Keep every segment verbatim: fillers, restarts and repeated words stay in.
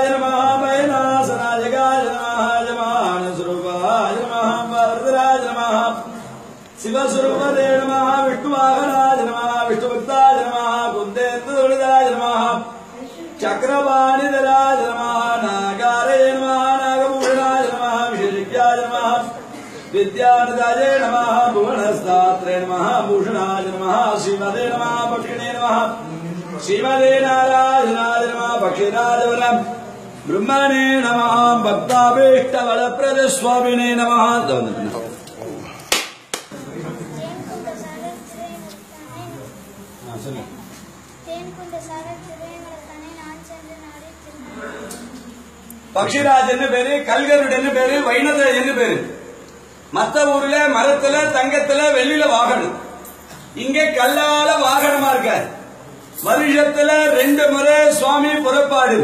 Bhutaraja Namaha Vainasarajagaya Namaha Jamana Surupaya Namaha Bharataraja Namaha Sivasurupade Namaha Vishnuvahanaya Namaha Vishnubhaktaya Namaha Kundendurudaya Namaha Chakravani Dharaya Namaha Nagaraya Namaha Nagabhushanaya Namaha Visheshikya Namaha Vidyanadaya Namaha Bhuvanastatre Namaha Bhushanaya Namaha Srimade Namaha Pakshine Namaha Srimade Narayana Namaha Pakshirajavaram Brahmane Namaha Bhaktabhishtavala Pradeswamine Namaha. Pakshiraj ennu peru, Kalgarud ennu peru, Vainada ennu peru. மத்த ஊர்ல மரத்துல தங்கத்துல வெள்ளில வாகனம். இங்க கல்லால வாகனமா இருக்கார். வருஷத்துல ரெண்டு முறை சுவாமி புறப்பாடு.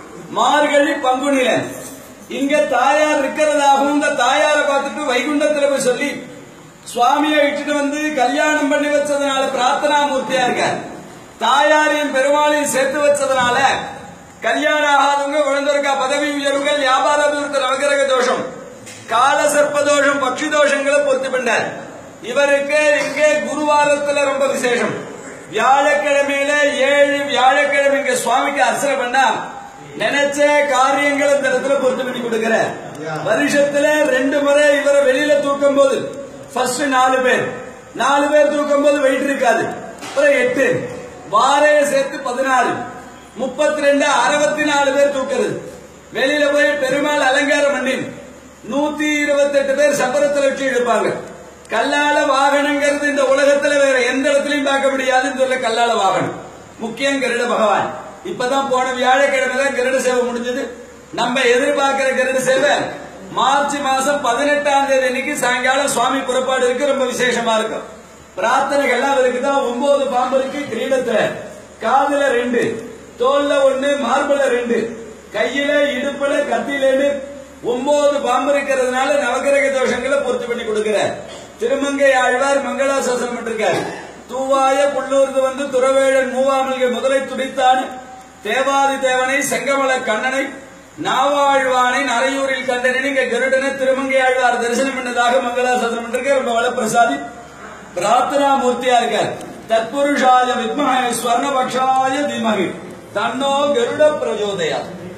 மார்கழி பங்குனில. இங்க தாயார் இருக்கிறதாகவும் இந்த தாயாரை பார்த்துட்டு வைகுண்டத்துல போய் சொல்லி சுவாமியை இட்டுட்டு வந்து கல்யாணம் பண்ணி வச்சதுனால பிரார்த்தனா மூர்த்தியா இருக்கார். தாயாரின் பெருமாளையும் சேர்த்து வச்சதுனால கல்யாணம் ஆகாதவங்க குழந்தைக்கா பதவி உயர்வுகள் வியாபார அபிவிருத்தி நவகிரக தோஷம் கால சர்ப்ப தோஷம் பக்ஷி தோஷங்களை பொறுத்து பண்ணார். இவருக்கு இங்கே குருவாரத்துல ரொம்ப விசேஷம். வியாழக்கிழமையில ஏழு வியாழக்கிழமை இங்க சுவாமிக்கு அர்ச்சனை பண்ணா நினைச்ச காரியங்கள் இந்த இடத்துல பொறுத்து பண்ணி கொடுக்கிற. வருஷத்துல ரெண்டு முறை இவரை வெளியில தூக்கும் போது ஃபர்ஸ்ட் நாலு பேர் நாலு பேர் தூக்கும் போது வெயிட் இருக்காது. அப்புறம் எட்டு வாரைய சேர்த்து பதினாறு முப்பத்தி ரெண்டு அறுபத்தி நாலு பேர் தூக்குறது. வெளியில போய் பெருமாள் அலங்காரம் பண்ணி நூத்தி இருபத்தி எட்டு பேர் சப்பரத்துல வச்சு எடுப்பாங்க. கல்லால வாகனங்கிறது இந்த உலகத்துல வேற எந்த இடத்துலயும் பார்க்க முடியாதுன்னு சொல்ல கல்லால வாகனம் முக்கியம் கருட பகவான். இப்பதான் போன வியாழக்கிழமை தான் கருட சேவை முடிஞ்சது. நம்ம எதிர்பார்க்கிற கருட சேவை மார்ச் மாசம் பதினெட்டாம் தேதி அன்னைக்கு சாயங்காலம் சுவாமி புறப்பாடு இருக்கு. ரொம்ப விசேஷமா இருக்கும். பிரார்த்தனைகள் எல்லாம் இருக்குதான். ஒன்பது பாம்பு இருக்கு கிரீடத்துல, காதுல ரெண்டு, தோல்ல ஒண்ணு, மார்புல ரெண்டு, கையில இடுப்புல கத்தியில ஒன்பது பாம்பு இருக்கிறதுனால நவகிரக தோஷங்களை பொறுத்து பண்ணி கொடுக்கிற. திருமங்கை ஆழ்வார் மங்களாசாசனம் பண்ணிருக்காரு. தூவாய புள்ளூர்ந்து வந்து துறவேழன் மூவாமல்கை முதலை துடித்தான் தேவாதி தேவனை செங்கமல கண்ணனை நாவாழ்வானை நரையூரில் கண்டனை இங்க கருடனை திருமங்கை ஆழ்வார் தரிசனம் பண்ணதாக மங்களாசாசனம் பண்ணிருக்காரு. ரொம்ப வளப்பிரசாதி பிரார்த்தனா மூர்த்தியா இருக்கார். தத்புருஷாய வித்மஹே ஸ்வர்ணபக்ஷாய தீமஹி தன்னோ கருட பிரஜோதயாத்.